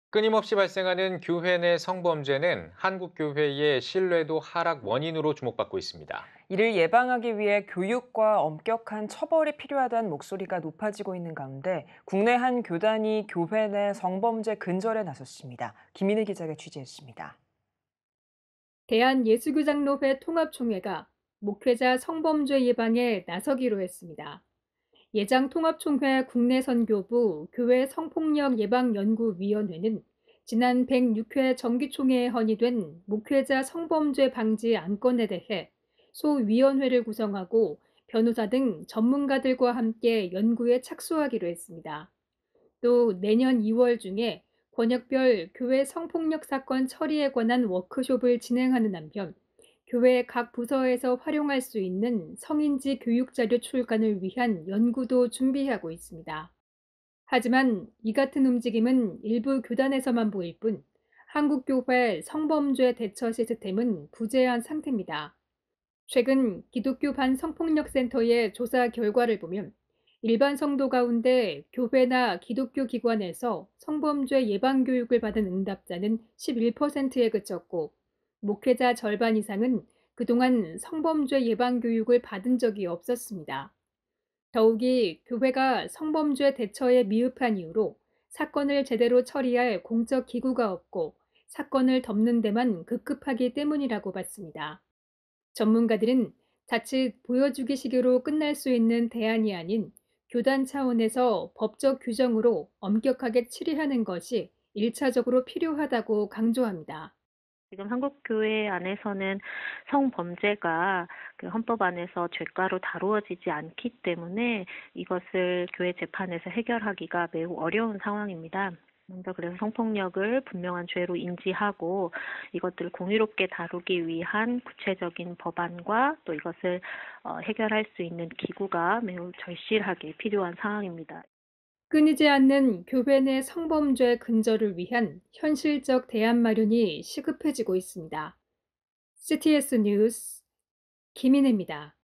끊임없이 발생하는 교회 내 성범죄는 한국 교회의 신뢰도 하락 원인으로 주목받고 있습니다. 이를 예방하기 위해 교육과 엄격한 처벌이 필요하다는 목소리가 높아지고 있는 가운데 국내 한 교단이 교회 내 성범죄 근절에 나섰습니다. 김인혜 기자가 취재했습니다. 대한예수교장로회 통합총회가 목회자 성범죄 예방에 나서기로 했습니다. 예장통합총회 국내선교부 교회 성폭력 예방연구위원회는 지난 106회 정기총회에 헌의된 목회자 성범죄 방지 안건에 대해 소위원회를 구성하고 변호사 등 전문가들과 함께 연구에 착수하기로 했습니다. 또 내년 2월 중에 권역별 교회 성폭력 사건 처리에 관한 워크숍을 진행하는 한편 교회 각 부서에서 활용할 수 있는 성인지 교육 자료 출간을 위한 연구도 준비하고 있습니다. 하지만 이 같은 움직임은 일부 교단에서만 보일 뿐 한국교회 성범죄 대처 시스템은 부재한 상태입니다. 최근 기독교 반성폭력센터의 조사 결과를 보면 일반 성도 가운데 교회나 기독교 기관에서 성범죄 예방 교육을 받은 응답자는 11%에 그쳤고 목회자 절반 이상은 그동안 성범죄 예방 교육을 받은 적이 없었습니다. 더욱이 교회가 성범죄 대처에 미흡한 이유로 사건을 제대로 처리할 공적 기구가 없고 사건을 덮는 데만 급급하기 때문이라고 봤습니다. 전문가들은 자칫 보여주기식으로 끝날 수 있는 대안이 아닌 교단 차원에서 법적 규정으로 엄격하게 처리하는 것이 1차적으로 필요하다고 강조합니다. 지금 한국 교회 안에서는 성범죄가 그 헌법 안에서 죄가로 다루어지지 않기 때문에 이것을 교회 재판에서 해결하기가 매우 어려운 상황입니다. 먼저 그래서 성폭력을 분명한 죄로 인지하고 이것들을 공의롭게 다루기 위한 구체적인 법안과 또 이것을 해결할 수 있는 기구가 매우 절실하게 필요한 상황입니다. 끊이지 않는 교회 내 성범죄 근절을 위한 현실적 대안 마련이 시급해지고 있습니다. CTS 뉴스 김인혜입니다.